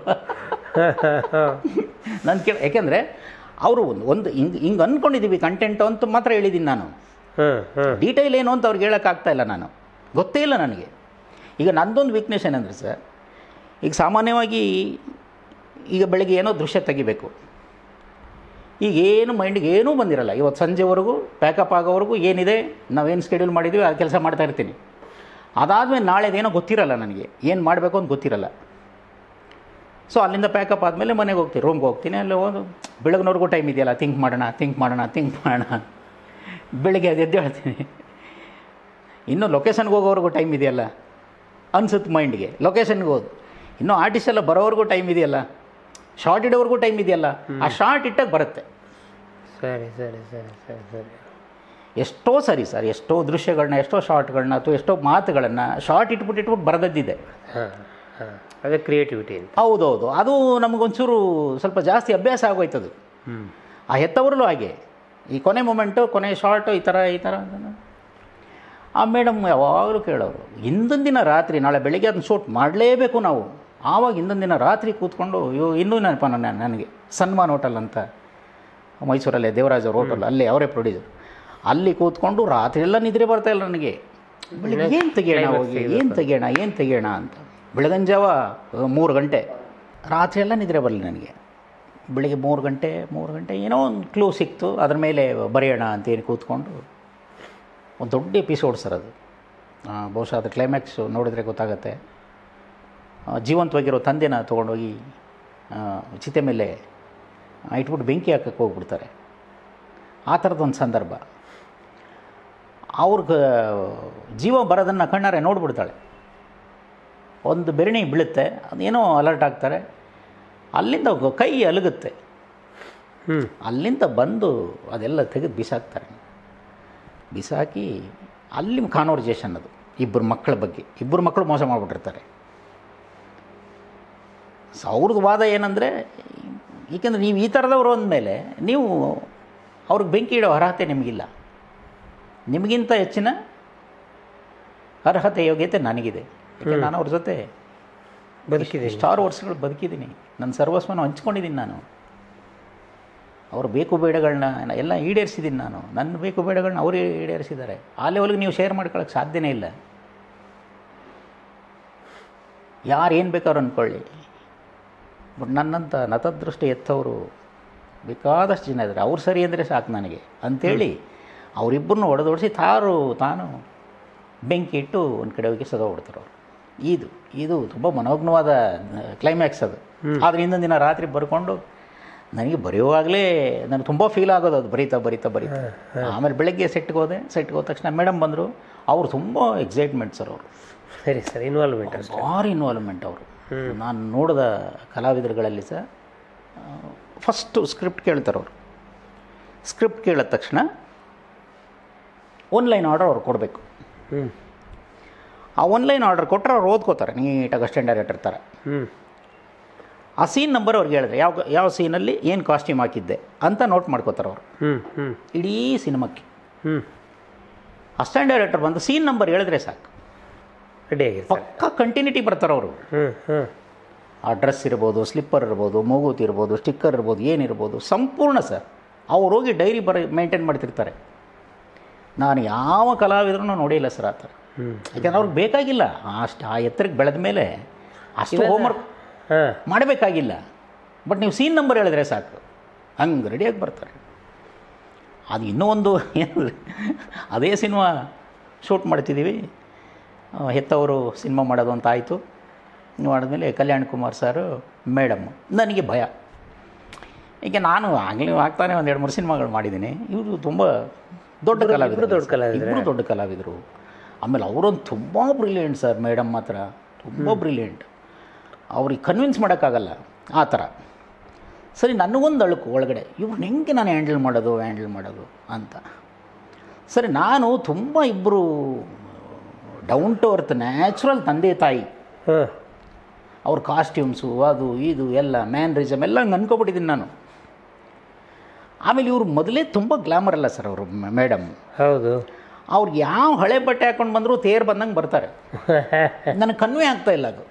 ನಾನು ಯಾಕೆಂದರೆ ಅವರು ಒಂದು ಹಿಂಗೆ ಅಂದ್ಕೊಂಡಿದ್ದೀವಿ ಕಂಟೆಂಟು ಅಂತ ಮಾತ್ರ ಹೇಳಿದ್ದೀನಿ ನಾನು. ಡೀಟೇಲ್ ಏನು ಅಂತ ಅವ್ರಿಗೆ ಹೇಳೋಕ್ಕಾಗ್ತಾ ಇಲ್ಲ, ನಾನು ಗೊತ್ತೇ ಇಲ್ಲ ನನಗೆ. ಈಗ ನನ್ನದೊಂದು ವೀಕ್ನೆಸ್ ಏನಂದರೆ ಸರ್, ಈಗ ಸಾಮಾನ್ಯವಾಗಿ ಈಗ ಬೆಳಗ್ಗೆ ಏನೋ ದೃಶ್ಯ ತೆಗಿಬೇಕು, ಈಗ ಏನು ಮೈಂಡಿಗೆ ಏನೂ ಬಂದಿರಲ್ಲ. ಇವತ್ತು ಸಂಜೆವರೆಗೂ ಪ್ಯಾಕಪ್ ಆಗೋವರೆಗೂ ಏನಿದೆ, ನಾವೇನು ಸ್ಕೆಡ್ಯೂಲ್ ಮಾಡಿದ್ದೀವಿ ಆ ಕೆಲಸ ಮಾಡ್ತಾ ಇರ್ತೀನಿ. ಅದಾದಮೇಲೆ ನಾಳೆದೇನೋ ಗೊತ್ತಿರಲ್ಲ, ನನಗೆ ಏನು ಮಾಡಬೇಕು ಅಂತ ಗೊತ್ತಿರಲ್ಲ. ಸೊ ಅಲ್ಲಿಂದ ಪ್ಯಾಕಪ್ ಆದಮೇಲೆ ಮನೆಗೆ ಹೋಗ್ತೀನಿ, ರೂಮ್ಗೆ ಹೋಗ್ತೀನಿ. ಅಲ್ಲಿ ಹೋದು ಬೆಳಗ್ನವ್ರಿಗೂ ಟೈಮ್ ಇದೆಯಲ್ಲ, ಥಿಂಕ್ ಮಾಡೋಣ. ಬೆಳಗ್ಗೆ ಅದು ಎದ್ದು ಹೇಳ್ತೀನಿ, ಇನ್ನೂ ಲೊಕೇಶನ್ಗೆ ಹೋಗೋವರೆಗೂ ಟೈಮ್ ಇದೆಯಲ್ಲ ಅನ್ಸುತ್ತೆ ಮೈಂಡ್ಗೆ. ಲೊಕೇಶನ್ಗೆ ಹೋದು ಇನ್ನೂ ಆರ್ಟಿಸ್ಟ್ ಎಲ್ಲ ಬರೋವರೆಗೂ ಟೈಮ್ ಇದೆಯಲ್ಲ, ಶಾರ್ಟ್ ಇಡೋವರೆಗೂ ಟೈಮ್ ಇದೆಯಲ್ಲ, ಆ ಶಾರ್ಟ್ ಇಟ್ಟಾಗ ಬರುತ್ತೆ. ಸರಿ. ಎಷ್ಟೋ ಸರಿ ಸರ್, ಎಷ್ಟೋ ದೃಶ್ಯಗಳನ್ನ, ಎಷ್ಟೋ ಶಾರ್ಟ್ಗಳನ್ನ ಅಥವಾ ಎಷ್ಟೋ ಮಾತುಗಳನ್ನು ಶಾರ್ಟ್ ಇಟ್ಬಿಟ್ಟು ಬರೆದಿದ್ದೆ. ಅದೇ ಕ್ರಿಯೇಟಿವಿಟಿ. ಹೌದೌದು, ಅದು ನಮಗೊಂಚೂರು ಸ್ವಲ್ಪ ಜಾಸ್ತಿ ಅಭ್ಯಾಸ ಆಗೋಯ್ತದು. ಆ ಹೆತ್ತವರಲ್ಲೂ ಹಾಗೆ, ಈ ಕೊನೆ ಮೂಮೆಂಟು, ಕೊನೆ ಶಾರ್ಟು, ಈ ಥರ ಆ ಮೇಡಮ್ ಯಾವಾಗಲೂ ಕೇಳೋರು, ಹಿಂದಿನ ದಿನ ರಾತ್ರಿ, ನಾಳೆ ಬೆಳಿಗ್ಗೆ ಅದನ್ನ ಶೂಟ್ ಮಾಡಲೇಬೇಕು ನಾವು. ಆವಾಗ ಹಿಂದಿನ ದಿನ ರಾತ್ರಿ ಕೂತ್ಕೊಂಡು, ಇನ್ನೂ ನೆನಪ ನನಗೆ ಸನ್ಮಾನ್ ಹೋಟೆಲ್ ಅಂತ ಮೈಸೂರಲ್ಲೇ, ದೇವರಾಜ್ ಅವ್ರ ಹೋಟೆಲ್, ಅಲ್ಲೇ ಅವರೇ ಪ್ರೊಡ್ಯೂಸರ್. ಅಲ್ಲಿ ಕೂತ್ಕೊಂಡು ರಾತ್ರಿ ಎಲ್ಲ ನಿದ್ರೆ ಬರ್ತಾಯಿಲ್ಲ ನನಗೆ. ಬೆಳಿಗ್ಗೆ ಏನು ತೆಗಿಯೋಣ ಅಂತ ಬೆಳಗಂಜಾವ 3 ಗಂಟೆ, ರಾತ್ರಿ ಎಲ್ಲ ನಿದ್ರೆ ಬರಲಿ ನನಗೆ. ಬೆಳಿಗ್ಗೆ 3 ಗಂಟೆ ಏನೋ ಒಂದು ಕ್ಲೂ ಸಿಕ್ತು, ಅದ್ರ ಮೇಲೆ ಬರೆಯೋಣ ಅಂತೇನು ಕೂತ್ಕೊಂಡು ಒಂದು ದೊಡ್ಡ ಎಪಿಸೋಡ್ ಸರ್ ಅದು. ಬಹುಶಃ ಅದು ಕ್ಲೈಮ್ಯಾಕ್ಸು ನೋಡಿದರೆ ಗೊತ್ತಾಗತ್ತೆ. ಜೀವಂತವಾಗಿರೋ ತಂದೆನ ತೊಗೊಂಡೋಗಿ ಚಿತೆ ಮೇಲೆ ಇಟ್ಬಿಟ್ಟು ಬೆಂಕಿ ಹಾಕಕ್ಕೆ ಹೋಗ್ಬಿಡ್ತಾರೆ. ಆ ಥರದ್ದೊಂದು ಸಂದರ್ಭ. ಅವ್ರಿಗೆ ಜೀವ ಬರೋದನ್ನು ಕಣ್ಣಾರೆ ನೋಡ್ಬಿಡ್ತಾಳೆ. ಒಂದು ಬೆರಣಿ ಬೀಳುತ್ತೆ, ಅದೇನೋ ಅಲರ್ಟ್ ಆಗ್ತಾರೆ, ಅಲ್ಲಿಂದ ಕೈ ಅಲಗುತ್ತೆ, ಅಲ್ಲಿಂದ ಬಂದು ಅದೆಲ್ಲ ತೆಗೆದು ಬಿಸಾಕ್ತಾರೆ. ಬಿಸಾಕಿ ಅಲ್ಲಿ ಕಾನ್ವರ್ಜೇಷನ್ ಅದು ಇಬ್ಬರು ಮಕ್ಕಳ ಬಗ್ಗೆ. ಇಬ್ಬರು ಮಕ್ಕಳು ಮೋಸ ಮಾಡಿಬಿಟ್ಟಿರ್ತಾರೆ. ಸೊ ಅವ್ರದ್ದು ವಾದ ಏನಂದರೆ, ಏಕೆಂದರೆ ನೀವು ಈ ಥರದವರು ಅಂದಮೇಲೆ ನೀವು ಅವ್ರಿಗೆ ಬೆಂಕಿ ಇಡೋ ಅರ್ಹತೆ ನಿಮಗಿಲ್ಲ, ನಿಮಗಿಂತ ಹೆಚ್ಚಿನ ಅರ್ಹತೆ ಯೋಗ್ಯತೆ ನನಗಿದೆ. ಯಾಕೆ ನಾನು ಅವ್ರ ಜೊತೆ ಬದುಕಿದ್ದೀನಿ, ಸ್ಟಾರ್ ವರ್ಷಗಳು ಬದುಕಿದ್ದೀನಿ, ನನ್ನ ಸರ್ವಸ್ವನ ಹಂಚ್ಕೊಂಡಿದ್ದೀನಿ. ನಾನು ಅವ್ರ ಬೇಕು ಬೇಡಗಳನ್ನ ಎಲ್ಲ ಈಡೇರಿಸಿದ್ದೀನಿ. ನಾನು ನನ್ನ ಬೇಕು ಬೇಡಗಳನ್ನ ಅವರೇ ಈಡೇರಿಸಿದ್ದಾರೆ. ಆ ಲೆವೆಲ್ಗೆ ನೀವು ಶೇರ್ ಮಾಡ್ಕೊಳ್ಳೋಕ್ಕೆ ಸಾಧ್ಯನೇ ಇಲ್ಲ. ಯಾರು ಏನು ಬೇಕಾದ್ರು ಅಂದ್ಕೊಳ್ಳಿ, ಬಟ್ ನನ್ನಂಥ ನತದೃಷ್ಟಿ ಎತ್ತವರು ಬೇಕಾದಷ್ಟು ಜನ ಇದ್ದಾರೆ. ಅವ್ರು ಸರಿ ಅಂದರೆ ಸಾಕು ನನಗೆ ಅಂಥೇಳಿ ಅವರಿಬ್ಬರನ್ನೂ ಹೊಡೆದೊಡಿಸಿ ತಾನು ಬೆಂಕಿ ಇಟ್ಟು ಒಂದು ಕಡೆ ಹೋಗಿ ಸದೋಗ್ಬಿಡ್ತಾರೆ ಅವರು. ಇದು ತುಂಬ ಮನೋಜ್ಞವಾದ ಕ್ಲೈಮ್ಯಾಕ್ಸ್ ಅದು. ಆದರೆ ಇನ್ನೊಂದು ದಿನ ರಾತ್ರಿ ಬರ್ಕೊಂಡು ನನಗೆ ಬರೆಯುವಾಗಲೇ ನನಗೆ ತುಂಬ ಫೀಲ್ ಆಗೋದು ಅದು, ಬರೀತಾ. ಆಮೇಲೆ ಬೆಳಗ್ಗೆ ಸೆಟ್ಗೆ ಹೋದ ತಕ್ಷಣ ಮೇಡಮ್ ಬಂದರು. ಅವರು ತುಂಬ ಎಕ್ಸೈಟ್ಮೆಂಟ್ ಸರ್ ಅವರು. ಸರಿ ಸರ್, ಇನ್ವಾಲ್ವ್ಮೆಂಟ್ ಭಾರಿ ಇನ್ವಾಲ್ವ್ಮೆಂಟ್ ಅವರು. ನಾನು ನೋಡಿದ ಕಲಾವಿದರುಗಳಲ್ಲಿ ಸಹ ಫಸ್ಟು ಸ್ಕ್ರಿಪ್ಟ್ ಕೇಳ್ತಾರೆ ಅವರು. ಸ್ಕ್ರಿಪ್ಟ್ ಕೇಳಿದ ತಕ್ಷಣ ಆನ್ಲೈನ್ ಆರ್ಡರ್ ಅವ್ರು ಕೊಡಬೇಕು. ಆ ಆನ್ಲೈನ್ ಆರ್ಡರ್ ಕೊಟ್ಟರೆ ಅವ್ರು ಓದ್ಕೋತಾರೆ ನೀಟಾಗಿ, ಅಸಿಸ್ಟೆಂಟ್ ಡೈರೆಕ್ಟರ್ ಥರ. ಆ ಸೀನ್ ನಂಬರ್ ಅವ್ರಿಗೆ ಹೇಳಿದ್ರೆ ಯಾವ ಸೀನಲ್ಲಿ ಏನು ಕಾಸ್ಟ್ಯೂಮ್ ಹಾಕಿದ್ದೆ ಅಂತ ನೋಟ್ ಮಾಡ್ಕೋತಾರೆ ಅವರು ಇಡೀ ಸಿನಿಮಾಕ್ಕೆ. ಅಸಿಸ್ಟೆಂಟ್ ಡೈರೆಕ್ಟರ್ ಬಂದು ಸೀನ್ ನಂಬರ್ ಹೇಳಿದ್ರೆ ಸಾಕು, ಪಕ್ಕ ಕಂಟಿನ್ಯೂಟಿ ಬರ್ತಾರೆ ಅವರು. ಆ ಡ್ರೆಸ್ ಇರ್ಬೋದು, ಸ್ಲಿಪ್ಪರ್ ಇರ್ಬೋದು, ಮೂಗೂತಿ ಇರ್ಬೋದು, ಸ್ಟಿಕ್ಕರ್ ಇರ್ಬೋದು, ಏನಿರ್ಬೋದು ಸಂಪೂರ್ಣ ಸರ್ ಅವ್ರು ಹೋಗಿ ಡೈರಿ ಮೇಂಟೈನ್ ಮಾಡ್ತಿರ್ತಾರೆ. ನಾನು ಯಾವ ಕಲಾವಿದ್ರೂ ನೋಡಿಲ್ಲ ಸರ್ ಆ ಥರ. ಯಾಕೆಂದ್ರೆ ಅವ್ರಿಗೆ ಬೇಕಾಗಿಲ್ಲ, ಆ ಎತ್ತರಕ್ಕೆ ಬೆಳೆದ ಮೇಲೆ ಅಷ್ಟು ಹೋಮ್ವರ್ಕ್ ಮಾಡಬೇಕಾಗಿಲ್ಲ. ಬಟ್ ನೀವು ಸೀನ್ ನಂಬರ್ ಹೇಳಿದ್ರೆ ಸಾಕು, ಹಂಗೆ ರೆಡಿಯಾಗಿ ಬರ್ತಾರೆ. ಅದು ಇನ್ನೂ ಒಂದು ಏನಂದರೆ, ಅದೇ ಸಿನಿಮಾ ಶೂಟ್ ಮಾಡ್ತಿದ್ದೀವಿ, ಹೆತ್ತವರು ಸಿನಿಮಾ ಮಾಡೋದು ಅಂತ ಆಯಿತು. ಮಾಡಿದ್ಮೇಲೆ ಕಲ್ಯಾಣ್ ಕುಮಾರ್ ಸಾರು, ಮೇಡಮ್ಮು. ನನಗೆ ಭಯ, ಏಕೆ ನಾನು ಆಗಲೇ ಆಗ್ತಾನೆ ಒಂದು 2-3 ಸಿನಿಮಾಗಳು ಮಾಡಿದ್ದೀನಿ. ಇವರು ತುಂಬ ದೊಡ್ಡ ಕಲಾವಿದರು. ಆಮೇಲೆ ಅವರೊಂದು ತುಂಬ ಬ್ರಿಲಿಯಂಟ್ ಸರ್. ಮೇಡಮ್ ಮಾತ್ರ ತುಂಬ ಬ್ರಿಲಿಯಂಟ್. ಅವ್ರಿಗೆ ಕನ್ವಿನ್ಸ್ ಮಾಡೋಕ್ಕಾಗಲ್ಲ ಆ ಥರ. ಸರಿ, ನನಗೊಂದು ಅಳುಕು ಒಳಗಡೆ, ಇವ್ರನ್ನ ಹೆಂಗೆ ನಾನು ಹ್ಯಾಂಡಲ್ ಮಾಡೋದು ಅಂತ. ಸರಿ, ನಾನು ತುಂಬ ಇಬ್ಬರು ಡೌನ್ ಟು ಅರ್ತ್ ನ್ಯಾಚುರಲ್ ತಂದೆ ತಾಯಿ, ಅವ್ರ ಕಾಸ್ಟ್ಯೂಮ್ಸು ಅದು ಇದು ಎಲ್ಲ ಮ್ಯಾನ್ರಿಸಮ್ ಎಲ್ಲ ಹಂಗೆ ಅನ್ಕೊಬಿಟ್ಟಿದ್ದೀನಿ ನಾನು. ಆಮೇಲೆ ಇವರು ಮೊದಲೇ ತುಂಬ ಗ್ಲಾಮರ್ ಅಲ್ಲ ಸರ್ ಅವರು ಮೇಡಮ್. ಹೌದು. ಅವ್ರಿಗೆ ಯಾವ ಹಳೆ ಬಟ್ಟೆ ಹಾಕೊಂಡು ಬಂದರೂ ತೇರು ಬಂದಂಗೆ ಬರ್ತಾರೆ. ನನಗೆ ಕನ್ವೆ ಆಗ್ತಾ ಇಲ್ಲ ಅದು.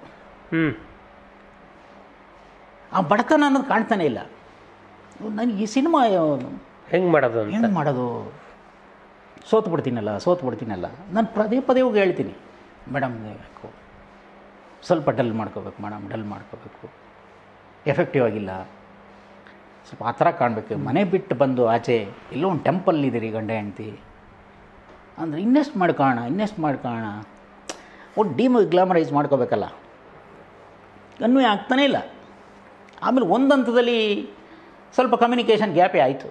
ಆ ಬಡತನ ಅನ್ನೋದು ಕಾಣ್ತಾನೆ ಇಲ್ಲ ನನಗೆ. ಈ ಸಿನಿಮಾ ಹೆಂಗೆ ಮಾಡೋದು, ಸೋತು ಬಿಡ್ತೀನಲ್ಲ. ನಾನು ಪದೇ ಹೋಗಿ ಹೇಳ್ತೀನಿ, ಮೇಡಮ್ ಸ್ವಲ್ಪ ಡಲ್ ಮಾಡ್ಕೋಬೇಕು, ಎಫೆಕ್ಟಿವ್ ಆಗಿಲ್ಲ, ಸ್ವಲ್ಪ ಆ ಥರ ಕಾಣಬೇಕು. ಮನೆ ಬಿಟ್ಟು ಬಂದು ಆಚೆ ಎಲ್ಲೋ ಒಂದು ಟೆಂಪಲ್ ಇದ್ದೀರಿ ಗಂಡ ಹೆಂಡ್ತಿ ಅಂದರೆ ಇನ್ವೆಸ್ಟ್ ಮಾಡ್ಕೋಣ. ಒಟ್ಟು ಗ್ಲಾಮರೈಸ್ ಮಾಡ್ಕೋಬೇಕಲ್ಲ, ಕನ್ವೆ ಆಗ್ತಾನೇ ಇಲ್ಲ. ಆಮೇಲೆ ಒಂದು ಹಂತದಲ್ಲಿ ಸ್ವಲ್ಪ ಕಮ್ಯುನಿಕೇಷನ್ ಗ್ಯಾಪೇ ಆಯಿತು.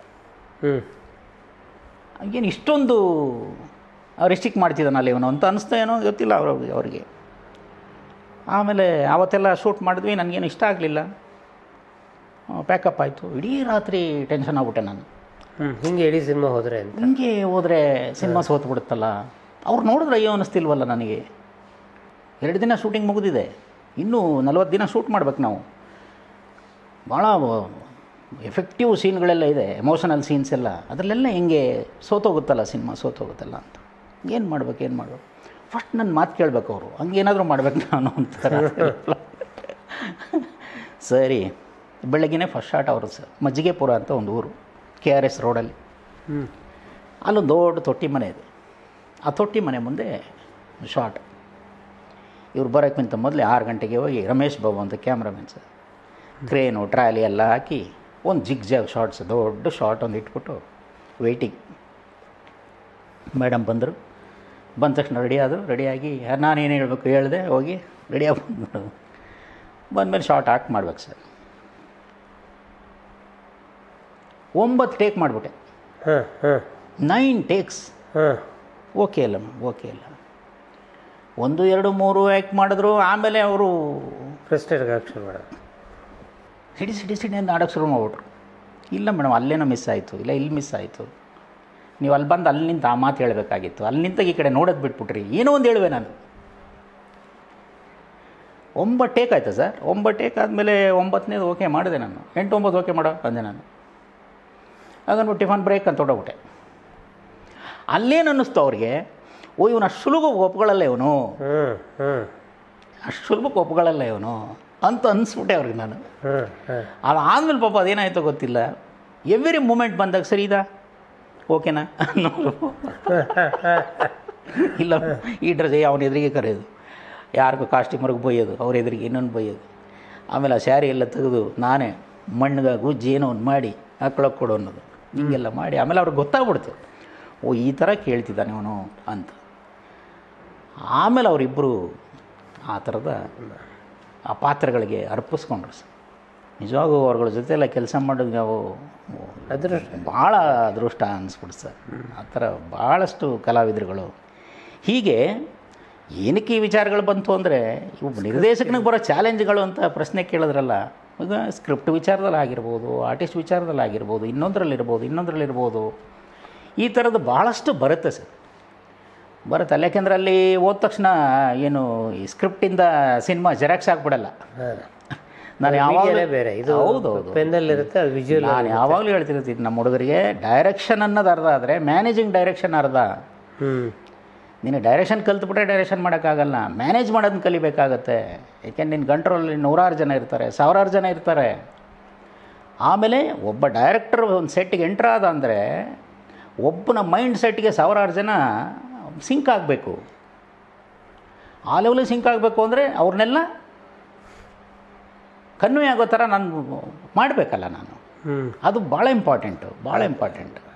ಏನು ಇಷ್ಟೊಂದು ರಿಸ್ಟ್ರಿಕ್ಟ್ ಮಾಡ್ತಿದ್ದಾನಲ್ಲ ಇವನು ಅಂತ ಅನಿಸ್ತಾ ಏನೋ ಗೊತ್ತಿಲ್ಲ ಅವ್ರಿಗೆ. ಆಮೇಲೆ ಆವತ್ತೆಲ್ಲ ಶೂಟ್ ಮಾಡಿದ್ವಿ, ನನಗೇನು ಇಷ್ಟ ಆಗಲಿಲ್ಲ. ಪ್ಯಾಕಪ್ ಆಯಿತು. ಇಡೀ ರಾತ್ರಿ ಟೆನ್ಷನ್ ಆಗ್ಬಿಟ್ಟೆ ನಾನು. ಹಿಂಗೆ ಇಡೀ ಸಿನಿಮಾ ಹೋದರೆ ಸಿನಿಮಾ ಸೋತು ಬಿಡುತ್ತಲ್ಲ. ಅವ್ರು ನೋಡಿದ್ರೆ ಅಯ್ಯೋ ಅನ್ನಿಸ್ತಿಲ್ವಲ್ಲ ನನಗೆ. 2 ದಿನ ಶೂಟಿಂಗ್ ಮುಗಿದಿದೆ, ಇನ್ನೂ 40 ದಿನ ಶೂಟ್ ಮಾಡ್ಬೇಕು ನಾವು. ಭಾಳ ಎಫೆಕ್ಟಿವ್ ಸೀನ್ಗಳೆಲ್ಲ ಇದೆ, ಎಮೋಷನಲ್ ಸೀನ್ಸ್ ಎಲ್ಲ. ಅದರಲ್ಲೆಲ್ಲ ಹೆಂಗೆ ಸೋತೋಗುತ್ತಲ್ಲ ಅಂತ. ಏನು ಮಾಡ್ಬೇಕು. ಫಸ್ಟ್ ನನ್ನ ಮಾತು ಕೇಳಬೇಕು ಅವರು, ಹಂಗೇನಾದರೂ ಮಾಡ್ಬೇಕು ನಾನು ಅಂತಾರೆ. ಸರಿ, ಬೆಳಗ್ಗೆನೇ ಫಸ್ಟ್ ಶಾಟ್ ಅವರು ಮಜ್ಜಿಗೆಪುರ ಅಂತ ಒಂದು ಊರು, KRS ರೋಡಲ್ಲಿ. ಅಲ್ಲೊಂದು ದೊಡ್ಡ ತೊಟ್ಟಿ ಮನೆ ಇದೆ. ಆ ತೊಟ್ಟಿ ಮನೆ ಮುಂದೆ ಶಾಟ್. ಇವ್ರು ಬರೋಕ್ಕಿಂತ ಮೊದಲೇ 6 ಗಂಟೆಗೆ ಹೋಗಿ ರಮೇಶ್ ಬಾಬು ಅಂತ ಕ್ಯಾಮ್ರಾಮನ್ ಸರ್ ಕ್ರೇನು ಟ್ರಾಲಿ ಎಲ್ಲ ಹಾಕಿ ಒಂದು ಜಿಗ್ ಜಾಗ್ ಶಾರ್ಟ್ಸ್, ದೊಡ್ಡ ಶಾರ್ಟ್ ಒಂದು ಇಟ್ಬಿಟ್ಟು ವೆಯ್ಟಿಂಗ್. ಮೇಡಮ್ ಬಂದರು, ಬಂದ ತಕ್ಷಣ ರೆಡಿ ಆದರು. ರೆಡಿಯಾಗಿ ನಾನೇನು ಹೇಳಬೇಕು ಹೇಳಿದೆ, ಹೋಗಿ ರೆಡಿಯಾಗಿ ಬಂದ್ಬಿಟ್ಟು ಬಂದಮೇಲೆ ಶಾರ್ಟ್ ಆಕ್ಟ್ ಮಾಡ್ಬೇಕು ಸರ್. 9 ಟೇಕ್ ಮಾಡಿಬಿಟ್ಟೆ. 9 ಟೇಕ್ಸ್. ಓಕೆ ಇಲ್ಲ ಓಕೆ ಇಲ್ಲ. 1 2 3 ಆ್ಯಕ್ಟ್ ಮಾಡಿದ್ರು. ಆಮೇಲೆ ಅವರು ಫಸ್ಟೆಡ್ ಶುರು ಮಾಡೋದು, ಸಿಡಿ ಅಂತ ಆಡೋಕ್ಕೆ ಶುರು ಮಾಡ್ಬಿಟ್ರು. ಇಲ್ಲ ಮೇಡಮ್ ಅಲ್ಲೇನೋ ಮಿಸ್ ಆಯಿತು, ಇಲ್ಲ ಇಲ್ಲಿ ಮಿಸ್ ಆಯಿತು, ನೀವು ಅಲ್ಲಿ ಬಂದು ಅಲ್ಲಿ ನಿಂತು ಆ ಮಾತು ಹೇಳಬೇಕಾಗಿತ್ತು, ಅಲ್ಲಿ ನಿಂತಾಗ ಈ ಕಡೆ ನೋಡೋದು ಬಿಟ್ಬಿಟ್ರಿ, ಏನೋ ಒಂದು ಹೇಳುವೆ ನಾನು. 9 ಟೇಕ್ ಆಯಿತಾ ಸರ್? 9 ಟೇಕ್ ಆದಮೇಲೆ 9ನೇದು ಓಕೆ ಮಾಡಿದೆ ನಾನು. 8 9 ಓಕೆ ಮಾಡೋ ಅಂದೆ ನಾನು. ಅದನ್ನು ಟಿಫನ್ ಬ್ರೇಕ್ ಅಂತ ಹೊಡೋಗ್ಬಿಟ್ಟೆ. ಅಲ್ಲೇನು ಅನ್ನಿಸ್ತು ಅವ್ರಿಗೆ, ಓ ಇವನು ಅಷ್ಟು ಸುಲಭ ಒಪ್ಕೊಳ್ಳಲ್ಲ ಇವನು, ಅಷ್ಟು ಸುಲಭಕ್ಕೆ ಒಪ್ಕೊಳ್ಳಲ್ಲ ಇವನು ಅಂತ ಅನಿಸ್ಬಿಟ್ಟೆ ಅವ್ರಿಗೆ ನಾನು. ಅದಾದಮೇಲೆ ಪಾಪ ಅದೇನಾಯಿತೋ ಗೊತ್ತಿಲ್ಲ, ಎವ್ರಿ ಮೂಮೆಂಟ್ ಬಂದಾಗ ಸರಿ ಇದಾ ಓಕೆನಾ ಅನ್ನೋರು. ಇಲ್ಲ ಈ ಡ್ರೆಸ್ ಅವನ ಎದುರಿಗೆ ಕರೆಯೋದು, ಯಾರಿಗೂ ಕಾಸ್ಟ್ಯೂಮರ್ಗೆ ಬೈಯೋದು, ಅವ್ರ ಎದುರಿಗೆ ಇನ್ನೊಂದು ಬೈಯೋದು. ಆಮೇಲೆ ಆ ಸ್ಯಾರಿ ಎಲ್ಲ ತೆಗೆದು ನಾನೇ ಮಣ್ಣಿಗೆ ಗುಜ್ಜಿ ಏನೋ ಒಂದು ಮಾಡಿ ಹಾಕ್ಳಕ್ಕೆ ಕೊಡು ಅನ್ನೋದು, ಹೀಗೆಲ್ಲ ಮಾಡಿ ಆಮೇಲೆ ಅವ್ರಿಗೆ ಗೊತ್ತಾಗ್ಬಿಡ್ತು, ಓ ಈ ಥರ ಕೇಳ್ತಿದ್ದಾನೆ ಅವನು ಅಂತ. ಆಮೇಲೆ ಅವರಿಬ್ಬರು ಆ ಥರದ ಆ ಪಾತ್ರಗಳಿಗೆ ಅರ್ಪಿಸ್ಕೊಂಡ್ರು ಸರ್. ನಿಜವಾಗೂ ಅವ್ರಗಳ ಜೊತೆಲ್ಲ ಕೆಲಸ ಮಾಡೋದು ನಾವು ಭಾಳ ಅದೃಷ್ಟ ಅನ್ನಿಸ್ಬಿಡ್ತು ಸರ್. ಆ ಥರ ಭಾಳಷ್ಟು ಕಲಾವಿದರುಗಳು. ಹೀಗೆ ಏನಕ್ಕೆ ಈ ವಿಚಾರಗಳು ಬಂತು ಅಂದರೆ, ಇವು ನಿರ್ದೇಶಕನಿಗೆ ಬರೋ ಚಾಲೆಂಜ್ಗಳು ಅಂತ ಪ್ರಶ್ನೆ ಕೇಳಿದ್ರಲ್ಲ, ಈಗ ಸ್ಕ್ರಿಪ್ಟ್ ವಿಚಾರದಲ್ಲಿ ಆಗಿರ್ಬೋದು, ಆರ್ಟಿಸ್ಟ್ ವಿಚಾರದಲ್ಲಿ ಆಗಿರ್ಬೋದು, ಇನ್ನೊಂದರಲ್ಲಿರ್ಬೋದು, ಈ ಥರದ್ದು ಭಾಳಷ್ಟು ಬರುತ್ತೆ ಸರ್, ಬರುತ್ತಲ್ಲ. ಯಾಕೆಂದರೆ ಅಲ್ಲಿ ಹೋದ ತಕ್ಷಣ ಏನು ಈ ಸ್ಕ್ರಿಪ್ಟಿಂದ ಸಿನಿಮಾ ಜೆರಾಕ್ಸ್ ಆಗಿಬಿಡಲ್ಲ. ನಾನು ಯಾವಾಗಲೂ ಬೇರೆ ಇದು ಹೌದೌದು ಪೆನ್ನಲ್ಲಿರುತ್ತೆ, ಅದು ವಿಜುವಲ್. ನಾನು ಯಾವಾಗಲೂ ಹೇಳ್ತಿರ್ತೀನಿ ನಮ್ಮ ಹುಡುಗರಿಗೆ, ಡೈರೆಕ್ಷನ್ ಅನ್ನೋದು ಅರ್ಧ ಆದರೆ ಮ್ಯಾನೇಜಿಂಗ್ ಡೈರೆಕ್ಷನ್ ಅರ್ಧ. ನೀನು ಡೈರೆಕ್ಷನ್ ಕಲ್ತ್ಬಿಟ್ರೆ ಡೈರೆಕ್ಷನ್ ಮಾಡೋಕ್ಕಾಗಲ್ಲ, ಮ್ಯಾನೇಜ್ ಮಾಡೋದನ್ನ ಕಲಿಬೇಕಾಗತ್ತೆ. ಏಕೆಂದ್ರೆ ನಿನ್ನ ಕಂಟ್ರೋಲಲ್ಲಿ 100 ಜನ ಇರ್ತಾರೆ, 1000 ಜನ ಇರ್ತಾರೆ. ಆಮೇಲೆ ಒಬ್ಬ ಡೈರೆಕ್ಟರ್ ಒಂದು ಸೆಟ್ಟಿಗೆ ಎಂಟ್ರ್ ಆದ ಅಂದರೆ ಒಬ್ಬನ ಮೈಂಡ್ ಸೆಟ್ಗೆ 1000 ಜನ ಸಿಂಕ್ ಆಗಬೇಕು. ಆ ಲೆವೆಲಿಗೆ ಸಿಂಕ್ ಆಗಬೇಕು ಅಂದರೆ ಅವ್ರನ್ನೆಲ್ಲ ಕನ್ವೆ ಆಗೋ ಥರ ನಾನು ಮಾಡಬೇಕಲ್ಲ ನಾನು. ಅದು ಭಾಳ ಇಂಪಾರ್ಟೆಂಟು.